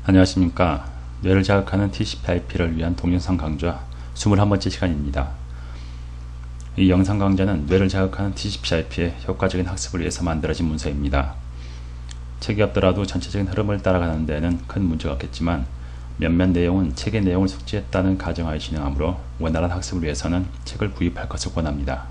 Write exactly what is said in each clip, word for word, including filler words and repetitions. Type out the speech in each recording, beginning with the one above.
안녕하십니까. 뇌를 자극하는 티씨피아이피를 위한 동영상 강좌 이십일 번째 시간입니다. 이 영상 강좌는 뇌를 자극하는 티씨피아이피의 효과적인 학습을 위해서 만들어진 문서입니다. 책이 없더라도 전체적인 흐름을 따라가는 데는 큰 문제가 없겠지만 몇몇 내용은 책의 내용을 숙지했다는 가정하에 진행하므로 원활한 학습을 위해서는 책을 구입할 것을 권합니다.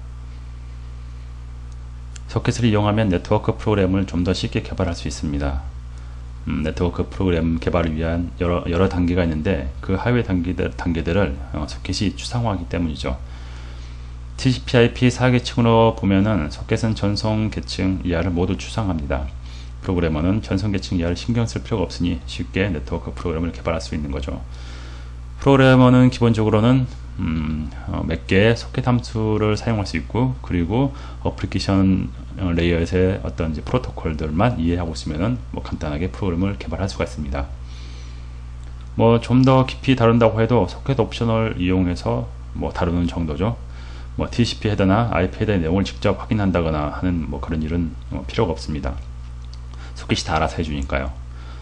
소켓을 이용하면 네트워크 프로그램을 좀 더 쉽게 개발할 수 있습니다. 음, 네트워크 프로그램 개발을 위한 여러, 여러 단계가 있는데 그 하위 단계들, 단계들을 어, 소켓이 추상화하기 때문이죠. 티씨피아이피 사 계층으로 보면은 소켓은 전송 계층 이하를 모두 추상합니다. 프로그래머는 전송 계층 이하를 신경 쓸 필요가 없으니 쉽게 네트워크 프로그램을 개발할 수 있는 거죠. 프로그래머는 기본적으로는 음, 어, 몇 개의 소켓 함수를 사용할 수 있고, 그리고 어플리케이션 레이어에서의 어떤 이제 프로토콜들만 이해하고 있으면은 뭐 간단하게 프로그램을 개발할 수가 있습니다. 뭐 좀 더 깊이 다룬다고 해도 소켓 옵션을 이용해서 뭐 다루는 정도죠. 뭐 티씨피 헤더나 아이피 헤더의 내용을 직접 확인한다거나 하는 뭐 그런 일은 뭐 필요가 없습니다. 소켓이 다 알아서 해주니까요.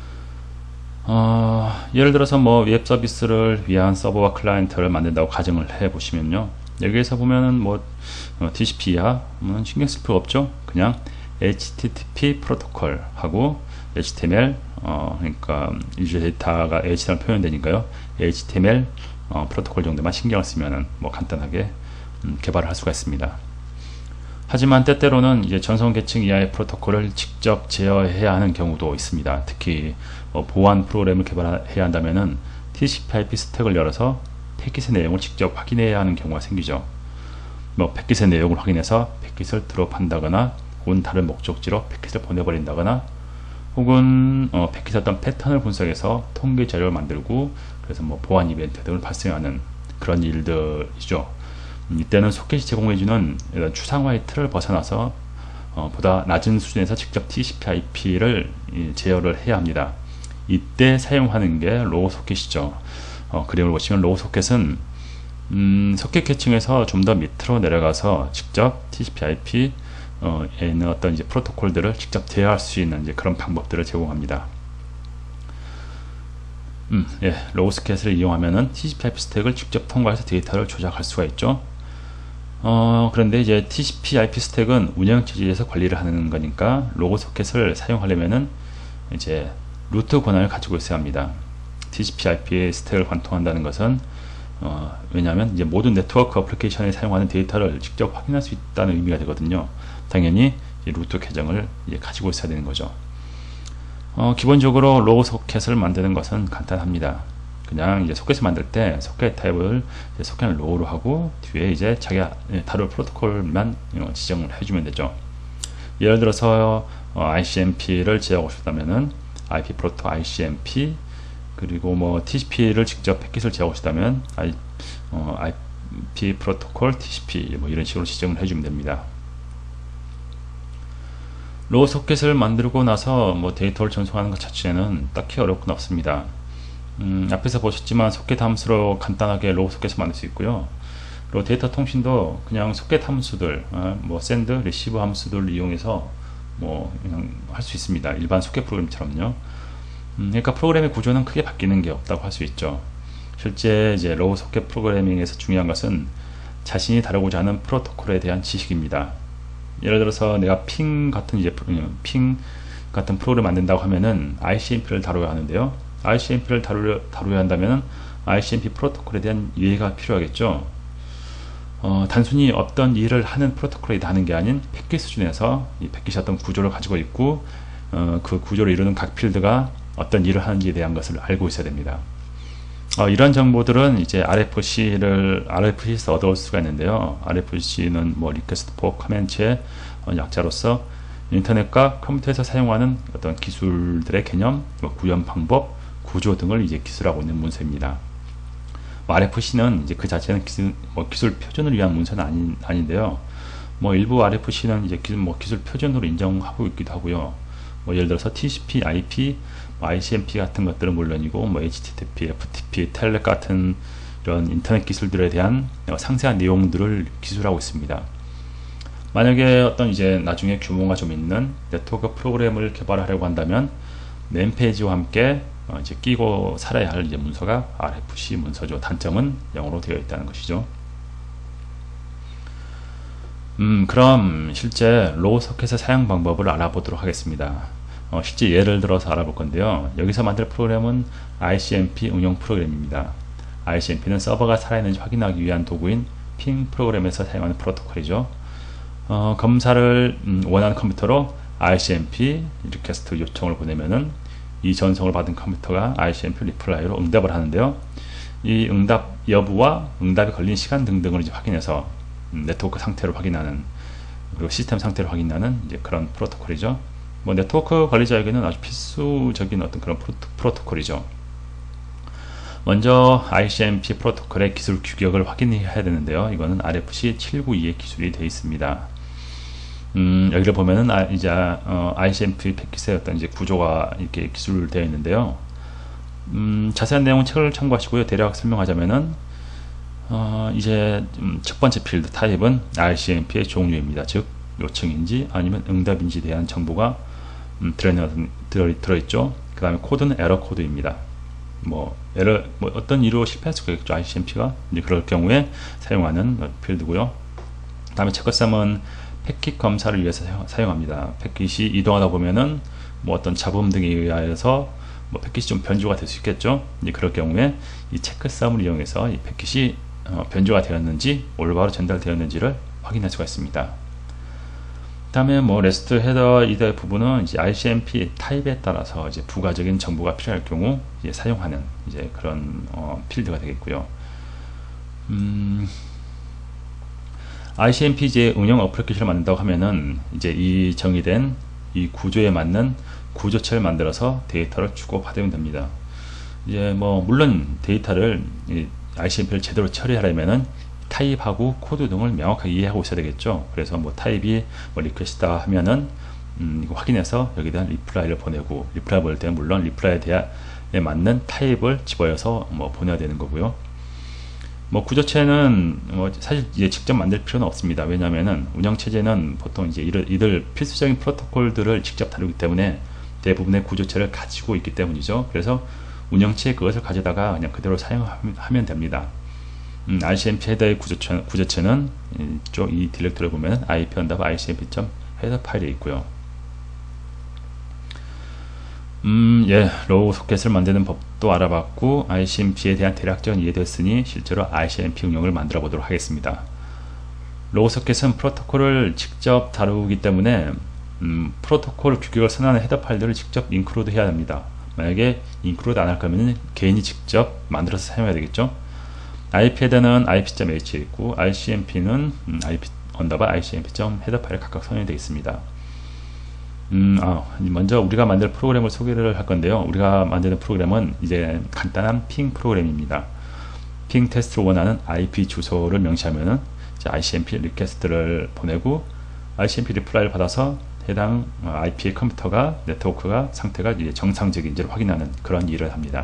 어, 예를 들어서 뭐 웹 서비스를 위한 서버와 클라이언트를 만든다고 가정을 해 보시면요, 여기에서 보면은 뭐 어, 티씨피야 뭐 신경 쓸 필요 없죠. 그냥 에이치티티피 프로토콜 하고 에이치티엠엘, 어, 그러니까 유저 데이터가 에이치티엠엘 표현되니까요, 에이치티엠엘 어, 프로토콜 정도만 신경을 쓰면은 뭐 간단하게 음, 개발을 할 수가 있습니다. 하지만 때때로는 이제 전송 계층 이하의 프로토콜을 직접 제어해야 하는 경우도 있습니다. 특히 뭐 보안 프로그램을 개발해야 한다면은 티씨피아이피 스택을 열어서 패킷의 내용을 직접 확인해야 하는 경우가 생기죠. 뭐 패킷의 내용을 확인해서 패킷을 드롭한다거나, 혹은 다른 목적지로 패킷을 보내버린다거나, 혹은 어, 패킷의 어떤 패턴을 분석해서 통계 자료를 만들고, 그래서 뭐 보안 이벤트 등을 발생하는 그런 일들이죠. 이때는 소켓이 제공해주는 이런 추상화의 틀을 벗어나서 어, 보다 낮은 수준에서 직접 티씨피아이피를 제어를 해야 합니다. 이때 사용하는 게 로우 소켓이죠. 어, 그림을 보시면 로우 소켓은 음, 소켓 계층에서 좀 더 밑으로 내려가서 직접 티씨피아이피 어, 에 있는 어떤 이제 프로토콜들을 직접 제어할 수 있는 이제 그런 방법들을 제공합니다. 음, 예, 로우 소켓을 이용하면은 티씨피아이피 스택을 직접 통과해서 데이터를 조작할 수가 있죠. 어, 그런데 이제 티씨피아이피 스택은 운영체제에서 관리를 하는 거니까 로우 소켓을 사용하려면은 이제 루트 권한을 가지고 있어야 합니다. 티씨피아이피 스택을 관통한다는 것은 어, 왜냐하면 이제 모든 네트워크 어플리케이션에 사용하는 데이터를 직접 확인할 수 있다는 의미가 되거든요. 당연히 루트 계정을 이제 가지고 있어야 되는 거죠. 어, 기본적으로 로우 소켓을 만드는 것은 간단합니다. 그냥 이제 소켓을 만들 때 소켓 타입을 소켓을 로우로 하고 뒤에 이제 자기가 다룰 프로토콜만 지정을 해주면 되죠. 예를 들어서 어, 아이씨엠피를 제어하고 싶다면은 아이피 프로토 아이씨엠피, 그리고 뭐 티씨피를 직접 패킷을 제어하고 싶다면 아이, 어, 아이피 프로토콜 티씨피 뭐 이런 식으로 지정을 해주면 됩니다. 로우 소켓을 만들고 나서 뭐 데이터를 전송하는 것 자체는 딱히 어려울 건 없습니다. 음, 앞에서 보셨지만 소켓 함수로 간단하게 로우 소켓을 만들 수 있고요. 그리고 데이터 통신도 그냥 소켓 함수들, 어, 뭐 샌드, 리시브 함수들을 이용해서 뭐 그냥 할 수 있습니다. 일반 소켓 프로그램처럼요. 음, 그러니까 프로그램의 구조는 크게 바뀌는 게 없다고 할 수 있죠. 실제 이제 로우 소켓 프로그래밍에서 중요한 것은 자신이 다루고자 하는 프로토콜에 대한 지식입니다. 예를 들어서 내가 핑 같은 이제 핑 같은 프로그램을 만든다고 하면은 아이씨엠피를 다뤄야 하는데요. 아이씨엠피를 다루려, 다루어야 한다면 아이씨엠피 프로토콜에 대한 이해가 필요하겠죠. 어, 단순히 어떤 일을 하는 프로토콜이 하는 게 아닌 패킷 수준에서 이 패킷이 어떤 구조를 가지고 있고, 어, 그 구조를 이루는 각 필드가 어떤 일을 하는지에 대한 것을 알고 있어야 됩니다. 어, 이런 정보들은 이제 알에프씨를 알에프씨에서 얻어올 수가 있는데요. 알에프씨는 뭐 리퀘스트 포 커맨트의 어, 약자로서 인터넷과 컴퓨터에서 사용하는 어떤 기술들의 개념, 뭐 구현 방법, 구조 등을 이제 기술하고 있는 문서입니다. 뭐 알에프씨는 이제 그 자체는 기술, 뭐 기술 표준을 위한 문서는 아닌, 아닌데요. 뭐 일부 알에프씨는 이제 기술, 뭐 기술 표준으로 인정하고 있기도 하고요. 뭐 예를 들어서 티씨피, 아이피, 뭐 아이씨엠피 같은 것들은 물론이고, 뭐 에이치티티피, 에프티피, 텔넷 같은 이런 인터넷 기술들에 대한 상세한 내용들을 기술하고 있습니다. 만약에 어떤 이제 나중에 규모가 좀 있는 네트워크 프로그램을 개발하려고 한다면 네임페이지와 함께 어, 이제 끼고 살아야 할 이제 문서가 알에프씨 문서죠. 단점은 영어로 되어 있다는 것이죠. 음, 그럼 실제 로우 소켓의 사용 방법을 알아보도록 하겠습니다. 어, 실제 예를 들어서 알아볼 건데요. 여기서 만들 프로그램은 아이씨엠피 응용 프로그램입니다. 아이씨엠피는 서버가 살아있는지 확인하기 위한 도구인 핑 프로그램에서 사용하는 프로토콜이죠. 어, 검사를 음, 원하는 컴퓨터로 아이씨엠피 리퀘스트 요청을 보내면은 이 전송을 받은 컴퓨터가 아이씨엠피 리플라이로 응답을 하는데요. 이 응답 여부와 응답이 걸린 시간 등등을 이제 확인해서 음, 네트워크 상태를 확인하는, 그리고 시스템 상태를 확인하는 이제 그런 프로토콜이죠. 뭐 네트워크 관리자에게는 아주 필수적인 어떤 그런 프로토, 프로토콜이죠. 먼저 아이씨엠피 프로토콜의 기술 규격을 확인해야 되는데요. 이거는 알에프씨 칠백구십이의 기술이 되어 있습니다. 음, 여기를 보면은 아, 이제 어, 아이씨엠피 패킷의 어떤 이제 구조가 이렇게 기술되어 있는데요. 음, 자세한 내용은 책을 참고하시고요. 대략 설명하자면은 어, 이제 음, 첫 번째 필드 타입은 아이씨엠피의 종류입니다. 즉 요청인지 아니면 응답인지 대한 정보가 음, 들어있는, 들어, 들어있죠. 그 다음에 코드는 에러 코드입니다. 뭐 에러 뭐 어떤 이유로 실패할 수가 있겠죠. 아이씨엠피가 이제 그럴 경우에 사용하는 필드고요. 그 다음에 체크삼은 패킷 검사를 위해서 사용, 합니다 패킷이 이동하다 보면은 뭐 어떤 잡음 등에 의하여서 뭐 패킷이 좀 변조가 될 수 있겠죠. 이제 그럴 경우에 이 체크삼을 이용해서 이 패킷이 어, 변조가 되었는지 올바로 전달되었는지를 확인할 수가 있습니다. 그 다음에 뭐 레스트 헤더 이더 부분은 이제 아이씨엠피 타입에 따라서 이제 부가적인 정보가 필요할 경우 이제 사용하는 이제 그런 어, 필드가 되겠고요. 음, 아이씨엠피 이제 응용 어플리케이션을 만든다고 하면은 이제 이 정의된 이 구조에 맞는 구조체를 만들어서 데이터를 주고받으면 됩니다. 이제 뭐 물론 데이터를 아이씨엠피를 제대로 처리하려면은 타입하고 코드 등을 명확하게 이해하고 있어야 되겠죠. 그래서 뭐 타입이 뭐 리퀘스트다 하면은 음, 이거 확인해서 여기다 리플라이를 보내고, 리플라이 보낼 때는 물론 리플라이에 대해 맞는 타입을 집어여서 뭐 보내야 되는 거고요. 뭐 구조체는 뭐 사실 이제 직접 만들 필요는 없습니다. 왜냐하면은 운영체제는 보통 이제 이들, 이들 필수적인 프로토콜들을 직접 다루기 때문에 대부분의 구조체를 가지고 있기 때문이죠. 그래서 운영체에 그것을 가져다가 그냥 그대로 사용하면 됩니다. 음, 아이씨엠피 헤더의 구조체, 구조체는 이쪽 이 디렉토리에 보면 아이피 언더바 아이씨엠피.헤더 파일에 있고요. 음, 예, 로우 소켓을 만드는 법도 알아봤고 아이씨엠피에 대한 대략적인 이해됐으니 실제로 아이씨엠피 응용을 만들어 보도록 하겠습니다. 로우 소켓은 프로토콜을 직접 다루기 때문에 음, 프로토콜 규격을 선언하는 헤더 파일들을 직접 인클루드 해야 합니다. 만약에 인클루드 안 할 거면 개인이 직접 만들어서 사용해야 되겠죠. 아이피 헤더는 아이피.h에 있고 아이씨엠피는 음, 아이피 언더바 아이씨엠피.헤더 파일에 각각 선언이 되어 있습니다. 음, 아, 먼저 우리가 만들 프로그램을 소개를 할 건데요. 우리가 만드는 프로그램은 이제 간단한 핑 프로그램입니다. 핑 테스트를 원하는 아이피 주소를 명시하면은 이제 아이씨엠피 리퀘스트를 보내고 아이씨엠피 리플라이를 받아서 해당 아이피의 컴퓨터가 네트워크가 상태가 이제 정상적인지를 확인하는 그런 일을 합니다.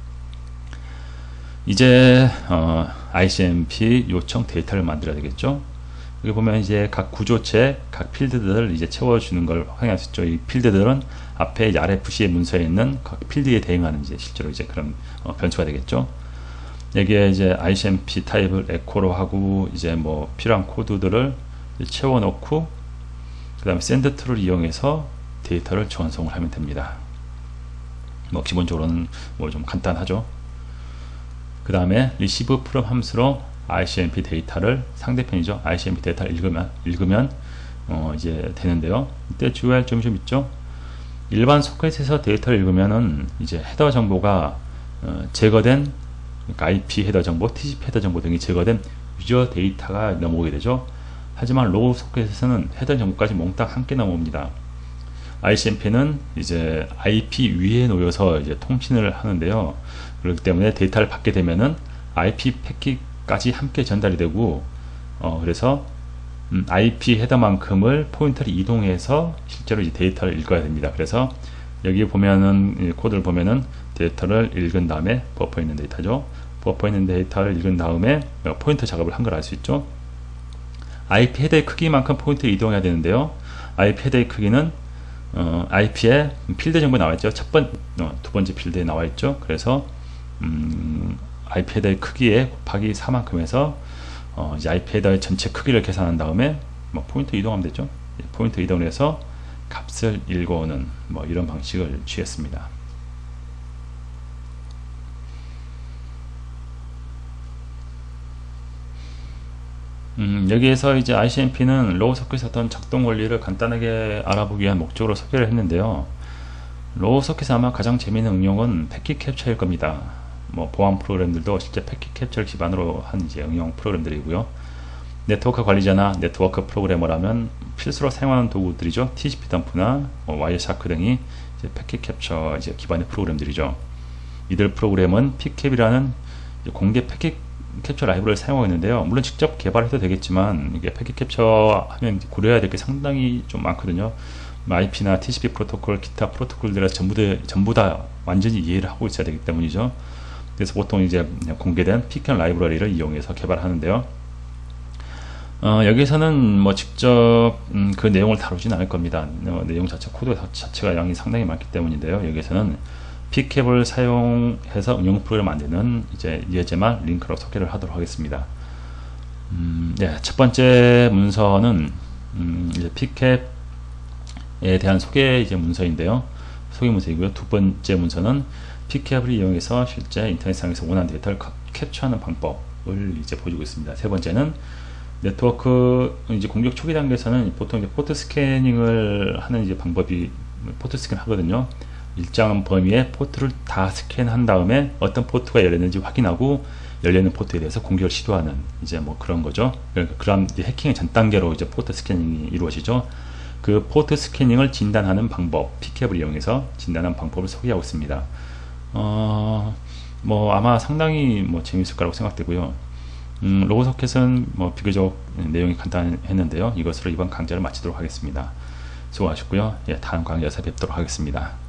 이제 어, 아이씨엠피 요청 데이터를 만들어야 되겠죠. 여기 보면 이제 각 구조체, 각 필드들을 이제 채워주는 걸 확인할 수 있죠. 이 필드들은 앞에 이제 알에프씨의 문서에 있는 각 필드에 대응하는 이제 실제로 이제 그런 어, 변수가 되겠죠. 여기에 이제 아이씨엠피 타입을 에코로 하고 이제 뭐 필요한 코드들을 채워 넣고 그 다음에 샌드 툴을 이용해서 데이터를 전송을 하면 됩니다. 뭐 기본적으로는 뭐 좀 간단하죠. 그 다음에 receive from 함수로 아이씨엠피 데이터를 상대편이죠. 아이씨엠피 데이터를 읽으면 읽으면 어 이제 되는데요. 이때 주의할 점이 좀 있죠. 일반 소켓에서 데이터를 읽으면은 이제 헤더 정보가 어 제거된 그러니까 아이피 헤더 정보, 티씨피 헤더 정보 등이 제거된 유저 데이터가 넘어오게 되죠. 하지만 로우 소켓에서는 헤더 정보까지 몽땅 함께 넘어옵니다. 아이씨엠피는 이제 아이피 위에 놓여서 이제 통신을 하는데요. 그렇기 때문에 데이터를 받게 되면은 아이피 패킷까지 함께 전달이 되고, 어, 그래서 음, 아이피 헤더만큼을 포인터를 이동해서 실제로 이 데이터를 읽어야 됩니다. 그래서 여기 보면은 코드를 보면은 데이터를 읽은 다음에 버퍼에 있는 데이터죠. 버퍼에 있는 데이터를 읽은 다음에 포인터 작업을 한 걸 알 수 있죠. 아이피 헤더의 크기만큼 포인트를 이동해야 되는데요. 아이피 헤더의 크기는 어, 아이피에 필드 정보 나와 있죠. 첫 번, 어, 두 번째 필드에 나와 있죠. 그래서 음, 아이피 헤더의 크기에 곱하기 사만큼 해서 어, 이제 아이피 헤더의 전체 크기를 계산한 다음에 뭐 포인트 이동하면 되죠. 포인트 이동을 해서 값을 읽어오는 뭐 이런 방식을 취했습니다. 음, 여기에서 이제 아이씨엠피는 로우 서킷의 어떤 작동 원리를 간단하게 알아보기 위한 목적으로 소개를 했는데요. 로우 서킷 아마 가장 재미있는 응용은 패킷 캡처일 겁니다. 뭐 보안 프로그램들도 실제 패킷 캡처를 기반으로 한 이제 응용 프로그램들이고요. 네트워크 관리자나 네트워크 프로그래머라면 필수로 사용하는 도구들이죠. 티씨피 덤프나 뭐 와이어샤크 등이 이제 패킷 캡처 이제 기반의 프로그램들이죠. 이들 프로그램은 피캡이라는 공개 패킷 캡처 라이브러리를 사용하고 있는데요. 물론 직접 개발해도 되겠지만 이게 패킷 캡처 하면 고려해야 될 게 상당히 좀 많거든요. 아이피나 티씨피 프로토콜, 기타 프로토콜들을 전부 다, 전부 다 완전히 이해를 하고 있어야 되기 때문이죠. 그래서 보통 이제 공개된 피캡 라이브러리를 이용해서 개발하는데요. 어, 여기서는 뭐 직접 음, 그 내용을 다루진 않을 겁니다. 어, 내용 자체 코드 자체가 양이 상당히 많기 때문인데요. 여기서는 피캡을 사용해서 응용 프로그램을 만드는 이제 예제만 링크로 소개를 하도록 하겠습니다. 음, 예, 첫 번째 문서는 음, 이제 피캡에 대한 소개 이제 문서인데요. 소개 문서이고요. 두 번째 문서는 피캡을 이용해서 실제 인터넷상에서 원하는 데이터를 캡처하는 방법을 이제 보여주고 있습니다. 세 번째는 네트워크 이제 공격 초기 단계에서는 보통 이제 포트 스캐닝을 하는 이제 방법이 포트 스캔 하거든요. 일정한 범위의 포트를 다 스캔한 다음에 어떤 포트가 열렸는지 확인하고 열리는 포트에 대해서 공격을 시도하는 이제 뭐 그런 거죠. 그러니까 그런 해킹의 전 단계로 이제 포트 스캐닝이 이루어지죠. 그 포트 스캐닝을 진단하는 방법, 피캡을 이용해서 진단하는 방법을 소개하고 있습니다. 어, 뭐 아마 상당히 뭐 재밌을 거라고 생각되고요. 음, 로우 서킷은 뭐 비교적 내용이 간단했는데요. 이것으로 이번 강좌를 마치도록 하겠습니다. 수고하셨고요. 예, 다음 강좌에서 뵙도록 하겠습니다.